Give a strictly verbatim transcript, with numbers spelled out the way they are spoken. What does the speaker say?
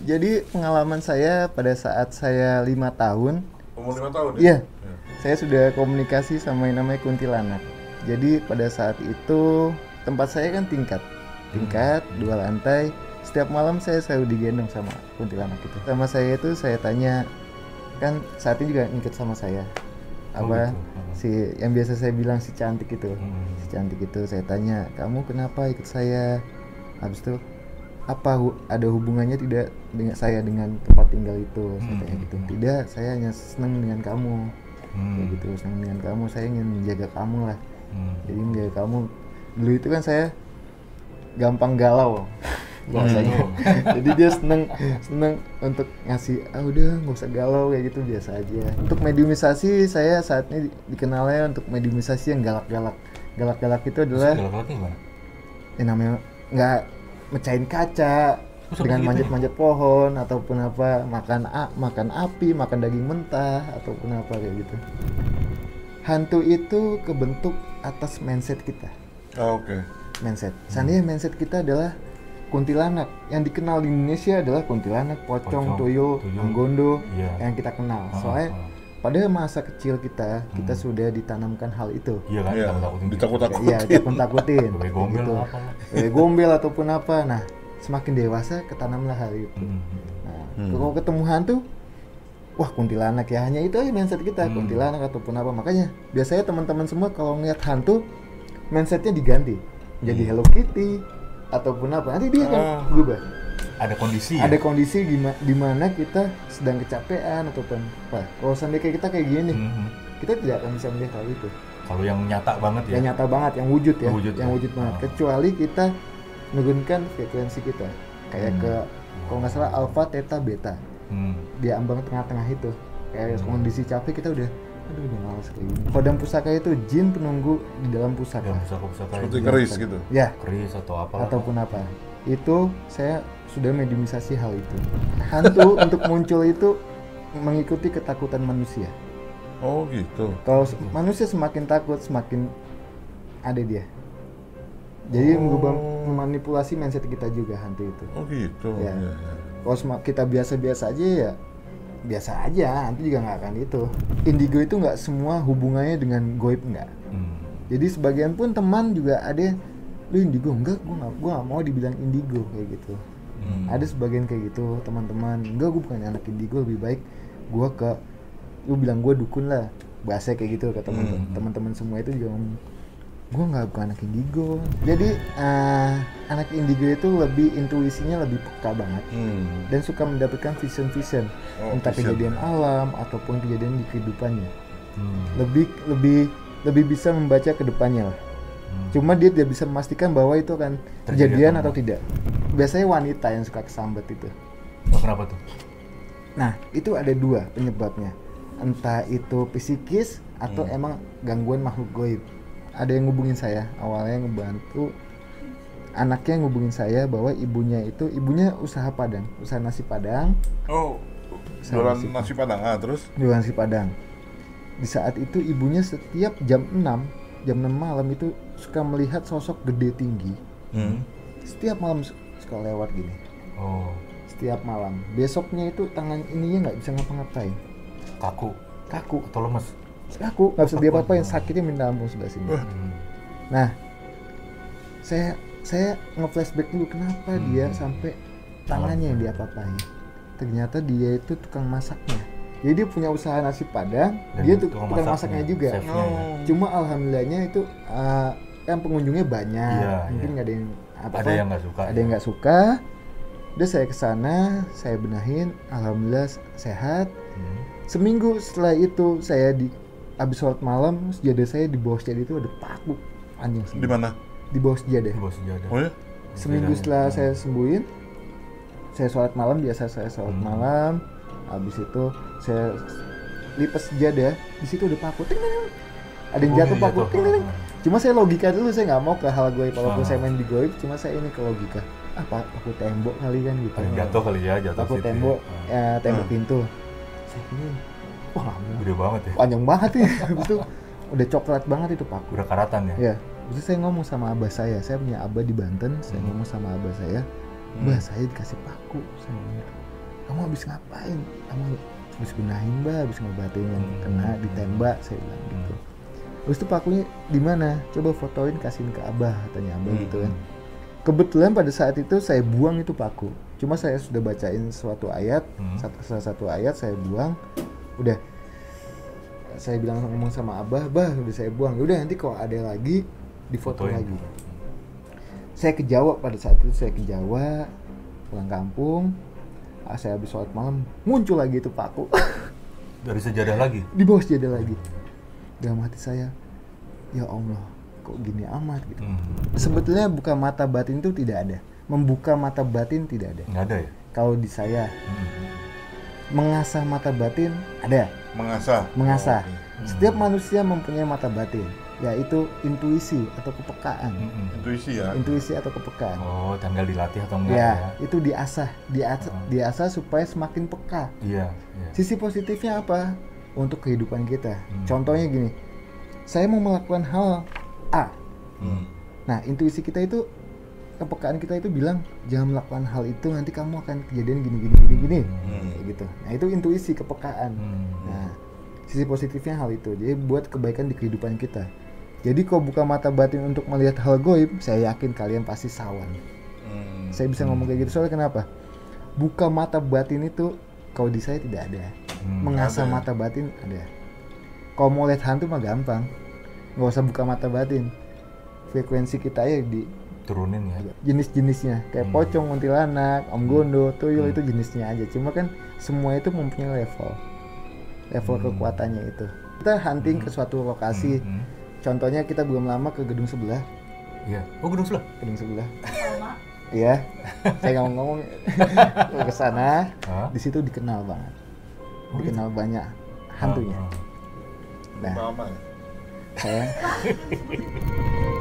Jadi pengalaman saya pada saat saya lima tahun. Umur lima tahun Iya. ya? Ya. Saya sudah komunikasi sama yang namanya kuntilanak. Jadi pada saat itu tempat saya kan tingkat, tingkat hmm. dua lantai. Setiap malam saya selalu digendong sama kuntilanak itu. Sama saya itu saya tanya, kan saat ini juga ngikut sama saya. Apa oh, gitu. Si yang biasa saya bilang si cantik itu, hmm. si cantik itu saya tanya, kamu kenapa ikut saya? Habis itu apa hu- ada hubungannya tidak dengan saya dengan tempat tinggal itu? Hmm. Saya tanya gitu. Tidak, saya hanya senang dengan kamu. Hmm. Kayak gitu, senang dengan kamu. Saya ingin menjaga kamu lah. Hmm. Jadi menjaga kamu. Dulu itu kan saya gampang galau. Bahasanya. Hmm. Jadi dia seneng seneng untuk ngasih, ah udah nggak usah galau kayak gitu, biasa aja. Untuk mediumisasi saya saat ini dikenalnya untuk mediumisasi yang galak-galak. Galak-galak itu adalah galak-galaknya gimana? Ya namanya nggak mecahin kaca Masa dengan manjat-manjat pohon ataupun apa, makan a, makan api, makan daging mentah ataupun apa kayak gitu. Hantu itu kebentuk atas mindset kita. Oh, oke. Okay. Mindset. Seandainya mindset kita adalah kuntilanak, yang dikenal di Indonesia adalah kuntilanak, pocong, pocong tuyul, anggondo, yeah. yang kita kenal. Soalnya uh-huh. pada masa kecil kita, hmm. kita sudah ditanamkan hal itu. Iya kan, yeah. ditakut-takutin. Iya, ditakut-takutin. Bebek gombel gitu. apa? Bebek gombel ataupun apa. Nah, semakin dewasa ketanamlah hal itu. Hmm. Nah, hmm. kalau ketemu hantu, wah kuntilanak ya, hanya itu aja mindset kita, hmm. kuntilanak ataupun apa. Makanya biasanya teman-teman semua kalau ngeliat hantu, mindsetnya diganti. Jadi hmm. Hello Kitty ataupun apa, nanti dia akan oh. berubah. Ada kondisi ada ya? kondisi di mana kita sedang kecapean ataupun apa. Kalau seandainya kita kayak gini, mm-hmm. kita tidak akan bisa melihat hal itu. Kalau yang nyata banget ya? Yang nyata banget, yang wujud ya, wujud yang ya? wujud banget. Oh. Kecuali kita menurunkan frekuensi kita, kayak hmm. ke kalau nggak salah alpha, theta, beta. Hmm. Dia ambang tengah-tengah itu. Kayak hmm. kondisi capek kita udah, aduh udah malas kayak gini. Kodam pusaka itu jin penunggu di dalam pusaka. Dalam pusaka-pusaka seperti keris gitu? Ya. Keris atau apa? Ataupun apa. Itu saya sudah mediumisasi hal itu. Hantu untuk muncul itu mengikuti ketakutan manusia. Oh gitu. Kalau gitu. Manusia semakin takut, semakin ada dia. Jadi oh. mengubah, memanipulasi mindset kita juga hantu itu. Oh gitu. Ya. Ya, ya. Kalau kita biasa-biasa aja ya biasa aja, hantu juga nggak akan itu. Indigo itu nggak semua hubungannya dengan goib, nggak. Hmm. Jadi sebagian pun teman juga ada, lu indigo enggak, gue nggak, gue nggak mau dibilang indigo kayak gitu. Hmm. Ada sebagian kayak gitu teman-teman, enggak gue bukan anak indigo, lebih baik gue ke, lu bilang gue dukun lah, bahasa kayak gitu ke teman-teman. Hmm. Teman-teman semua itu juga ngomong, gue nggak bukan anak indigo. Jadi uh, anak indigo itu lebih intuisinya lebih peka banget hmm. dan suka mendapatkan vision-vision, oh, entah vision. Kejadian alam ataupun kejadian di kehidupannya. Hmm. Lebih lebih lebih bisa membaca ke depannya lah. Hmm. Cuma dia tidak bisa memastikan bahwa itu akan kejadian atau tidak. Biasanya wanita yang suka kesambat itu. Oh, kenapa tuh? Nah, itu ada dua penyebabnya. Entah itu psikis atau hmm. emang gangguan makhluk goib. Ada yang ngubungin saya, awalnya ngebantu anaknya ngubungin saya bahwa ibunya itu, ibunya usaha padang, usaha nasi padang. Oh, jualan nasi, nasi padang, ah terus? Jualan nasi padang. Di saat itu ibunya setiap jam enam, jam enam malam itu suka melihat sosok gede tinggi. Hmm. Setiap malam suka lewat gini. Oh. Setiap malam. Besoknya itu tangan ininya nggak bisa ngapa-ngapain. Kaku. Kaku. Atau lemes. Aku nggak bisa dia apa-apain, sakitnya minta ampun sebelah sini. Hmm. Nah, saya saya nge-flashback dulu kenapa hmm. dia sampai tangannya yang diapa-apain. Ternyata dia itu tukang masaknya. Jadi dia punya usaha nasi padang, dan dia tuh tukang, tukang masaknya, masaknya juga. Oh. Cuma alhamdulillahnya itu uh, kan pengunjungnya banyak, ya, mungkin nggak ya. ada yang apa ada yang nggak suka. Ada ya. yang nggak suka. Udah saya kesana, saya benahin, alhamdulillah sehat. Hmm. Seminggu setelah itu saya di habis sholat malam, sejadah saya di bawah sejadah itu ada paku panjang segini. Di mana? Di bawah sejadah. Di bawah sejadah. Oh ya? Seminggu setelah hmm. saya sembuhin, saya sholat malam, biasa saya sholat hmm. malam. Habis itu saya lipat sejadah, di situ ada paku. Ting, ting. Ada yang jatuh oh, paku. Ting, ting. Cuma saya logika dulu, saya nggak mau ke hal goib. Walaupun ah. saya main di goib, cuma saya ini ke logika. Ah, paku tembok kali kan gitu. Jatuh kali ya, jatuh paku tembok, ya, tembok hmm. pintu. Saya ini wah, gede banget ya. Panjang banget ya. Itu udah coklat banget itu paku. Udah karatan ya? Iya. Terus saya ngomong sama abah saya. Saya punya abah di Banten. Saya hmm. ngomong sama abah saya, "Bah, hmm. saya dikasih paku." Saya ngomong, kamu habis ngapain? Kamu habis benahin mbak, habis ngobatin yang kena ditembak, saya bilang gitu. Terus itu pakunya di mana? Coba fotoin, kasihin ke abah, katanya abah gitu kan. Kebetulan pada saat itu saya buang itu paku. Cuma saya sudah bacain suatu ayat, hmm. satu, salah satu ayat saya buang. Udah, saya bilang ngomong sama abah, bah udah saya buang. Udah nanti kalau ada lagi difoto Fotoin. lagi. Saya ke Jawa pada saat itu, saya ke Jawa, pulang kampung. Ah, saya habis sholat malam, muncul lagi itu paku. Dari sejadah lagi? Di bawah sejadah lagi. Dalam hati saya, ya Allah, kok gini amat gitu. Hmm. Sebetulnya buka mata batin itu tidak ada. Membuka mata batin tidak ada. Nggak ada ya? Kalau di saya, hmm. mengasah mata batin ada. Mengasah. Mengasah. Oh, okay. Setiap manusia mempunyai mata batin, yaitu intuisi atau kepekaan. Hmm. Intuisi ya. Intuisi atau kepekaan. Oh, tinggal dilatih atau enggak ya? Ya, itu diasah, diasah, hmm. diasah supaya semakin peka. Iya. iya. Sisi positifnya apa? Untuk kehidupan kita. Hmm. Contohnya gini, saya mau melakukan hal A. Hmm. Nah, intuisi kita itu, kepekaan kita itu bilang jangan melakukan hal itu, nanti kamu akan kejadian gini gini gini gini, hmm. kayak gitu. Nah, itu intuisi, kepekaan. Hmm. Nah, sisi positifnya hal itu. Jadi buat kebaikan di kehidupan kita. Jadi kalau buka mata batin untuk melihat hal goib, saya yakin kalian pasti sawan. Hmm. Saya bisa ngomong kayak gitu soalnya kenapa? Buka mata batin itu kalau di saya tidak ada. Hmm, mengasah ada. Mata batin ada. Kalau mau lihat hantu mah gampang, nggak usah buka mata batin. Frekuensi kita ya di turunin ya. Jenis-jenisnya kayak hmm. pocong, kuntilanak, om gondo, tuyul hmm. itu jenisnya aja. Cuma kan semua itu mempunyai level, level hmm. kekuatannya itu. Kita hunting hmm. ke suatu lokasi. Hmm. Contohnya kita belum lama ke gedung sebelah. Iya. Oh gedung sebelah. Gedung sebelah. Iya. Saya ngomong-ngomong ke sana. Di situ dikenal banget. Dikenal banyak hantunya. Nah, saya